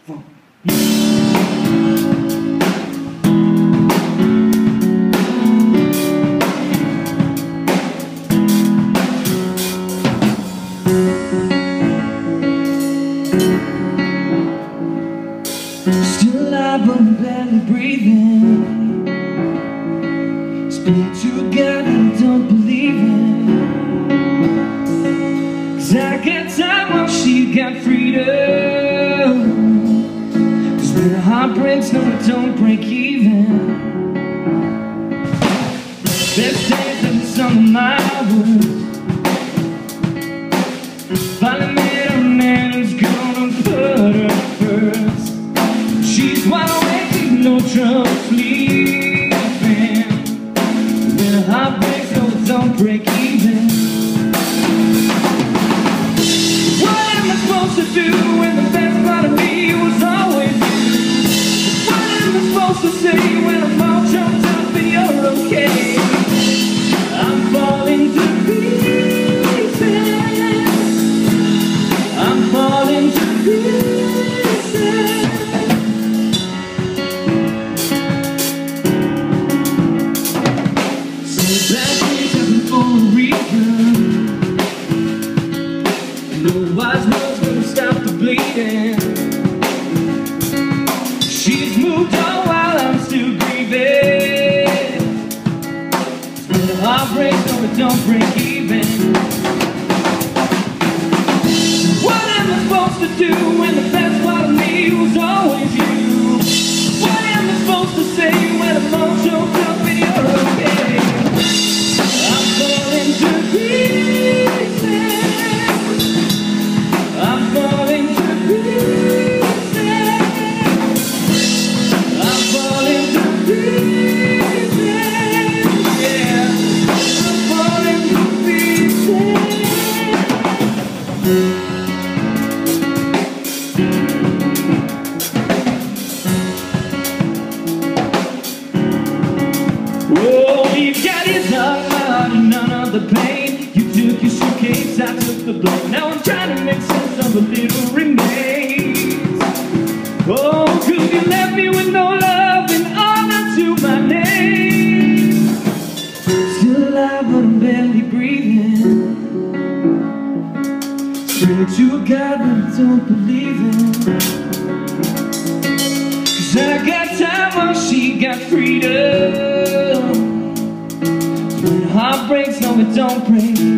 4. Still alive but I'm barely breathing. It's been too God I don't believe in. 'Cause I got time while she got freedom. 'Cause when a heart breaks, no it don't break even. Best days of the summer, my words. Finally met a man who's gonna put her first. She's wide awake, no trouble sleeping. When a heart breaks, no it don't break even. What am I supposed to do when the best part of me was always you? What am I supposed to say when I'm all choked up and you're okay? I'm falling to pieces. I'm falling to pieces. So bad things happen for a reason. No wise words gonna stop the bleeding. She's moved on while I'm still grieving. When the heart breaks, no it don't break even. What am I supposed to do when the best part of me was always you? What am I supposed to say when I'm all choked up and you're okay? I'm falling to pieces. I'm falling to pieces. I'm falling to pieces. Yeah, I'm falling to pieces. Oh, you got his heart and none of the pain. You took your suitcase, I took the blame. Now I'm trying to make sense of a little remains. Oh, 'cause you left me with no love and honor to my name. Still alive but I'm barely breathing. Pray to a God that I don't believe in. 'Cause I got time while she got freedom. When a heart breaks, no it don't break.